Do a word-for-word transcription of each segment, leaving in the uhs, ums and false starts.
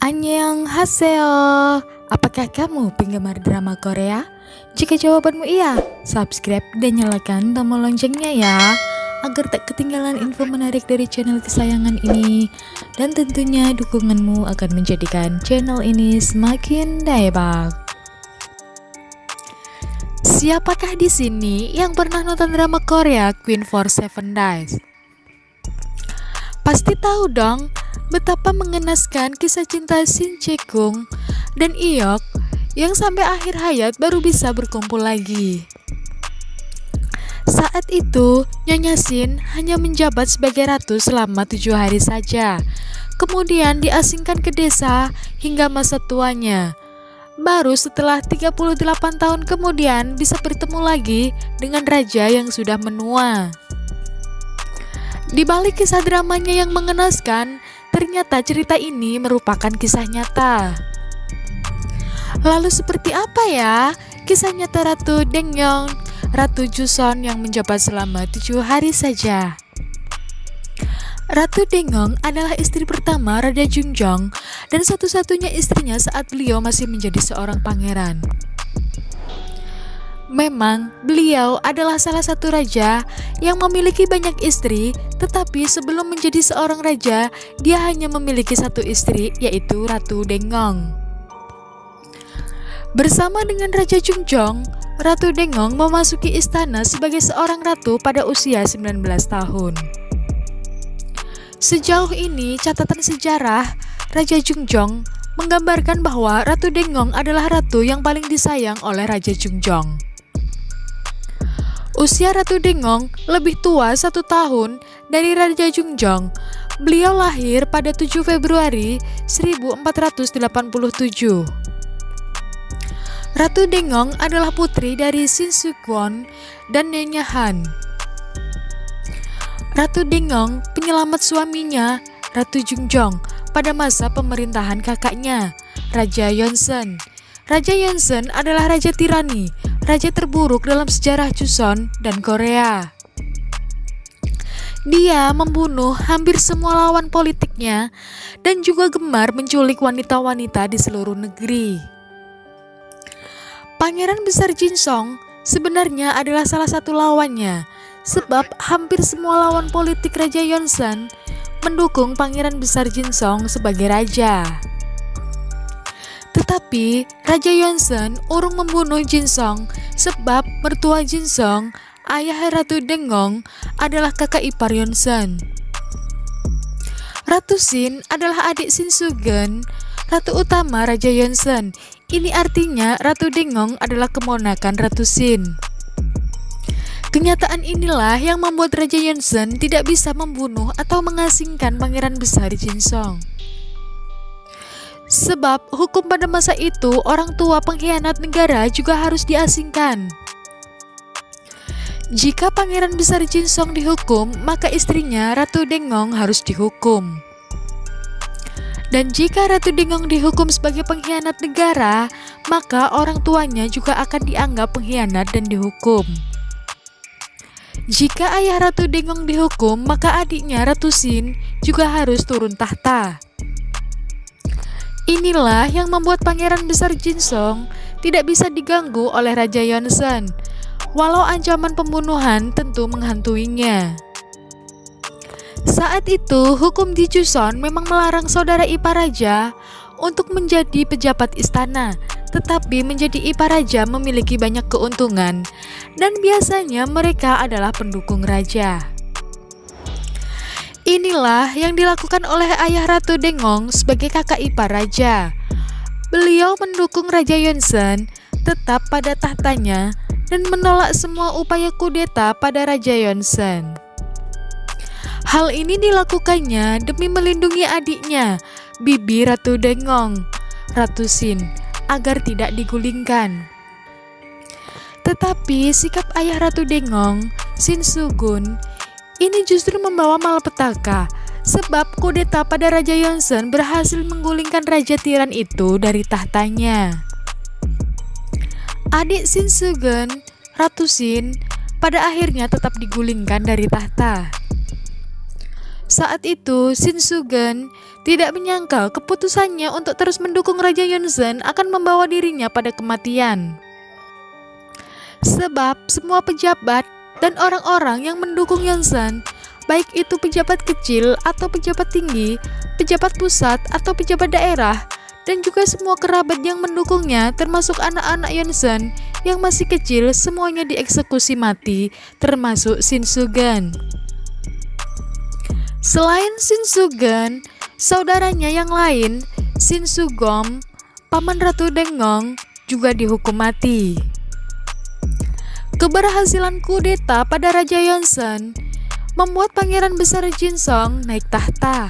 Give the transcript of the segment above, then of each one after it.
Annyeonghaseyo. Apakah kamu penggemar drama Korea? Jika jawabanmu iya, subscribe dan nyalakan tombol loncengnya ya, agar tak ketinggalan info menarik dari channel kesayangan ini. Dan tentunya dukunganmu akan menjadikan channel ini semakin daebak. Siapakah di sini yang pernah nonton drama Korea Queen for Seven Days? Pasti tahu dong betapa mengenaskan kisah cinta Shin Chae-kyung dan Iok yang sampai akhir hayat baru bisa berkumpul lagi. Saat itu, Nyonya Shin hanya menjabat sebagai ratu selama tujuh hari saja. Kemudian diasingkan ke desa hingga masa tuanya. Baru setelah tiga puluh delapan tahun kemudian bisa bertemu lagi dengan raja yang sudah menua. Di balik kisah dramanya yang mengenaskan, ternyata cerita ini merupakan kisah nyata. Lalu seperti apa ya kisah nyata Ratu Daengyeong, Ratu Joseon yang menjabat selama tujuh hari saja? Ratu Daengyeong adalah istri pertama Raja Jungjong dan satu-satunya istrinya saat beliau masih menjadi seorang pangeran. Memang, beliau adalah salah satu raja yang memiliki banyak istri, tetapi sebelum menjadi seorang raja, dia hanya memiliki satu istri, yaitu Ratu Daengyeong. Bersama dengan Raja Jungjong, Ratu Daengyeong memasuki istana sebagai seorang ratu pada usia sembilan belas tahun. Sejauh ini, catatan sejarah Raja Jungjong menggambarkan bahwa Ratu Daengyeong adalah ratu yang paling disayang oleh Raja Jungjong. Usia Ratu Daengyeong lebih tua satu tahun dari Raja Jungjong. Beliau lahir pada tujuh Februari seribu empat ratus delapan puluh tujuh. Ratu Daengyeong adalah putri dari Shin Seok-won dan Nyonya Han. Ratu Daengyeong penyelamat suaminya, Ratu Jungjong, pada masa pemerintahan kakaknya, Raja Yeonseon. Raja Yeonseon adalah raja tirani, raja terburuk dalam sejarah Joseon dan Korea. Dia membunuh hampir semua lawan politiknya dan juga gemar menculik wanita-wanita di seluruh negeri. Pangeran Besar Jinsong sebenarnya adalah salah satu lawannya, sebab hampir semua lawan politik Raja Yeonseon mendukung Pangeran Besar Jinsong sebagai raja. Tetapi Raja Yeonseon urung membunuh Jinsong sebab mertua Jinsong, ayah Ratu Daengyeong, adalah kakak ipar Yeonseon. Ratu Shin adalah adik Shin Soo-geun, ratu utama Raja Yeonseon. Ini artinya Ratu Daengyeong adalah keponakan Ratu Shin. Kenyataan inilah yang membuat Raja Yeonseon tidak bisa membunuh atau mengasingkan Pangeran Besar Jinsong. Sebab hukum pada masa itu orang tua pengkhianat negara juga harus diasingkan. Jika Pangeran Besar Jinsong dihukum, maka istrinya Ratu Daengyeong harus dihukum. Dan jika Ratu Daengyeong dihukum sebagai pengkhianat negara, maka orang tuanya juga akan dianggap pengkhianat dan dihukum. Jika ayah Ratu Daengyeong dihukum, maka adiknya Ratu Shin juga harus turun tahta. Inilah yang membuat Pangeran Besar Jinsong tidak bisa diganggu oleh Raja Yeonseon, walau ancaman pembunuhan tentu menghantuinya. Saat itu, hukum di Joseon memang melarang saudara ipar raja untuk menjadi pejabat istana, tetapi menjadi ipar raja memiliki banyak keuntungan, dan biasanya mereka adalah pendukung raja. Inilah yang dilakukan oleh ayah Ratu Daengyeong sebagai kakak ipar raja. Beliau mendukung Raja Yeonseon tetap pada tahtanya dan menolak semua upaya kudeta pada Raja Yeonseon. Hal ini dilakukannya demi melindungi adiknya, bibi Ratu Daengyeong, Ratu Shin, agar tidak digulingkan. Tetapi sikap ayah Ratu Daengyeong, Shin Soo-geun, ini justru membawa malapetaka, sebab kudeta pada Raja Yeonseon berhasil menggulingkan raja tiran itu dari tahtanya. Adik Shin Soo-geun, Ratu Shin, pada akhirnya tetap digulingkan dari tahta. Saat itu, Shin Sugen tidak menyangka keputusannya untuk terus mendukung Raja Yunzhen akan membawa dirinya pada kematian. Sebab semua pejabat dan orang-orang yang mendukung Yunzhen, baik itu pejabat kecil atau pejabat tinggi, pejabat pusat atau pejabat daerah, dan juga semua kerabat yang mendukungnya termasuk anak-anak Yunzhen yang masih kecil, semuanya dieksekusi mati, termasuk Shin Sugen. Selain Shin Sugen, saudaranya yang lain, Shin Sugom, paman Ratu Dengong, juga dihukum mati. Keberhasilan kudeta pada Raja Yunzhen membuat Pangeran Besar Jinsong naik tahta.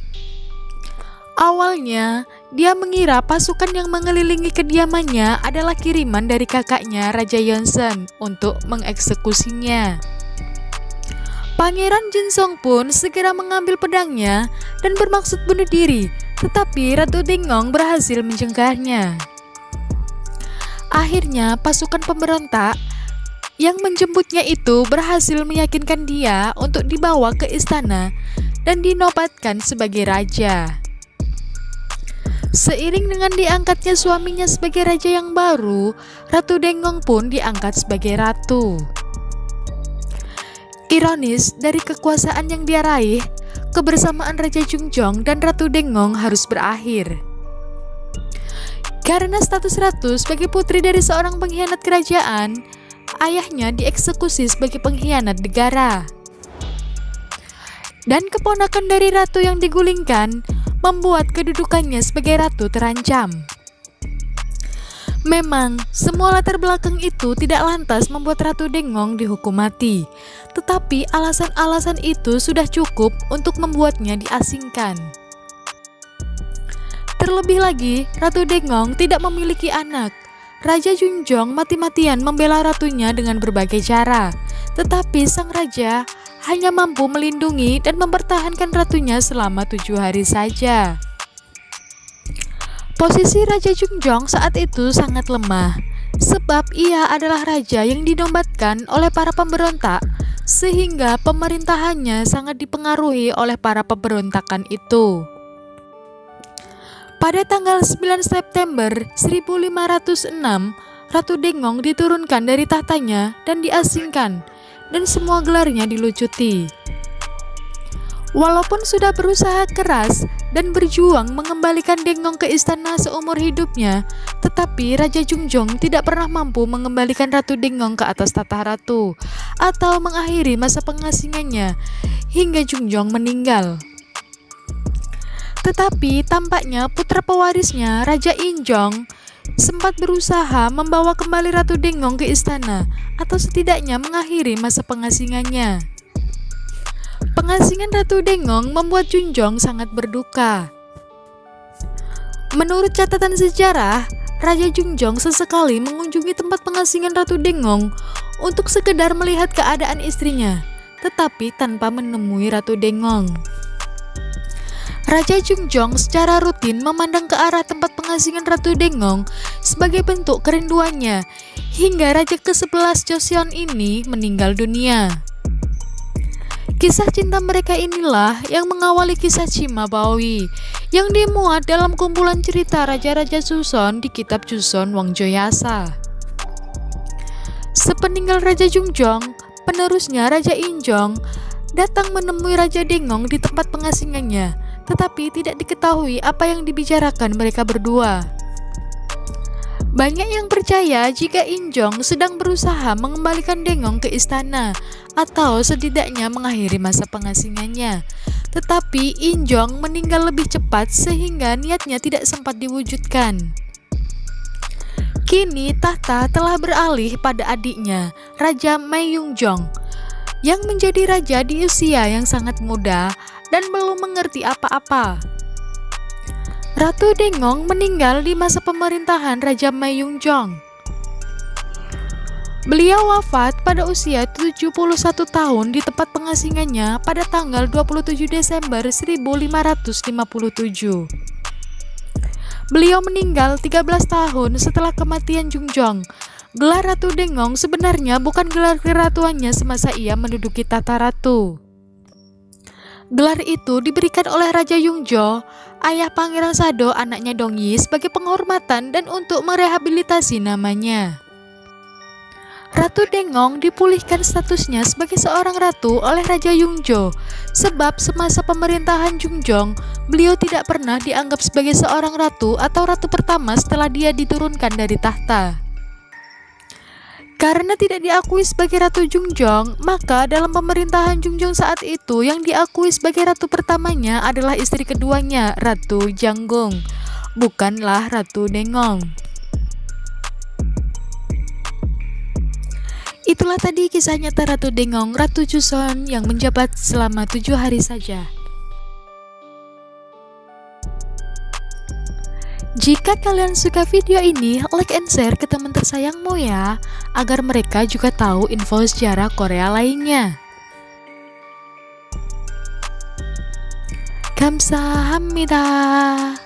Awalnya, dia mengira pasukan yang mengelilingi kediamannya adalah kiriman dari kakaknya Raja Yunzhen untuk mengeksekusinya. Pangeran Jinsong pun segera mengambil pedangnya dan bermaksud bunuh diri, tetapi Ratu Dengong berhasil mencegahnya. Akhirnya, pasukan pemberontak yang menjemputnya itu berhasil meyakinkan dia untuk dibawa ke istana dan dinobatkan sebagai raja. Seiring dengan diangkatnya suaminya sebagai raja yang baru, Ratu Dengong pun diangkat sebagai ratu. Ironis, dari kekuasaan yang dia raih, kebersamaan Raja Jungjong dan Ratu Dengong harus berakhir. Karena status ratu sebagai putri dari seorang pengkhianat kerajaan, ayahnya dieksekusi sebagai pengkhianat negara. Dan keponakan dari ratu yang digulingkan membuat kedudukannya sebagai ratu terancam. Memang, semua latar belakang itu tidak lantas membuat Ratu Dengong dihukum mati, tetapi alasan-alasan itu sudah cukup untuk membuatnya diasingkan. Terlebih lagi, Ratu Dengong tidak memiliki anak. Raja Jungjong mati-matian membela ratunya dengan berbagai cara, tetapi sang raja hanya mampu melindungi dan mempertahankan ratunya selama tujuh hari saja. Posisi Raja Jungjong saat itu sangat lemah, sebab ia adalah raja yang dinobatkan oleh para pemberontak, sehingga pemerintahannya sangat dipengaruhi oleh para pemberontakan itu. Pada tanggal sembilan September seribu lima ratus enam, Ratu Dengong diturunkan dari tahtanya dan diasingkan, dan semua gelarnya dilucuti. Walaupun sudah berusaha keras dan berjuang mengembalikan Dengong ke istana seumur hidupnya, tetapi Raja Jungjong tidak pernah mampu mengembalikan Ratu Dengong ke atas tahta ratu atau mengakhiri masa pengasingannya hingga Jungjong meninggal. Tetapi tampaknya putra pewarisnya, Raja Injong, sempat berusaha membawa kembali Ratu Dengong ke istana atau setidaknya mengakhiri masa pengasingannya. Pengasingan Ratu Dengong membuat Jungjong sangat berduka. Menurut catatan sejarah, Raja Jungjong sesekali mengunjungi tempat pengasingan Ratu Dengong untuk sekedar melihat keadaan istrinya, tetapi tanpa menemui Ratu Dengong. Raja Jungjong secara rutin memandang ke arah tempat pengasingan Ratu Dengong sebagai bentuk kerinduannya, hingga Raja kesebelas Joseon ini meninggal dunia. Kisah cinta mereka inilah yang mengawali kisah Sima Baoyi yang dimuat dalam kumpulan cerita Raja-Raja Joseon di kitab Joseon Wangjoyasa. Sepeninggal Raja Jungjong, penerusnya Raja Injong datang menemui Raja Dengong di tempat pengasingannya, tetapi tidak diketahui apa yang dibicarakan mereka berdua. Banyak yang percaya jika Injong sedang berusaha mengembalikan Dengong ke istana atau setidaknya mengakhiri masa pengasingannya. Tetapi Injong meninggal lebih cepat sehingga niatnya tidak sempat diwujudkan. Kini tahta telah beralih pada adiknya, Raja Maeyungjong, yang menjadi raja di usia yang sangat muda dan belum mengerti apa-apa. Ratu Dengong meninggal di masa pemerintahan Raja Maeyungjong. Beliau wafat pada usia tujuh puluh satu tahun di tempat pengasingannya pada tanggal dua puluh tujuh Desember seribu lima ratus lima puluh tujuh. Beliau meninggal tiga belas tahun setelah kematian Jungjong. Gelar Ratu Dengong sebenarnya bukan gelar keratuannya semasa ia menduduki tahta ratu. Gelar itu diberikan oleh Raja Yungjo, ayah Pangeran Sado, anaknya Dongyi, sebagai penghormatan dan untuk merehabilitasi namanya. Ratu Dengong dipulihkan statusnya sebagai seorang ratu oleh Raja Yungjo, sebab semasa pemerintahan Jungjong, beliau tidak pernah dianggap sebagai seorang ratu atau ratu pertama setelah dia diturunkan dari tahta. Karena tidak diakui sebagai Ratu Jungjong, maka dalam pemerintahan Jungjong saat itu yang diakui sebagai ratu pertamanya adalah istri keduanya, Ratu Janggong, bukanlah Ratu Dengong. Itulah tadi kisah nyata Ratu Dengong, Ratu Joseon yang menjabat selama tujuh hari saja. Jika kalian suka video ini, like and share ke teman tersayangmu ya, agar mereka juga tahu info sejarah Korea lainnya. Kamsahamnida.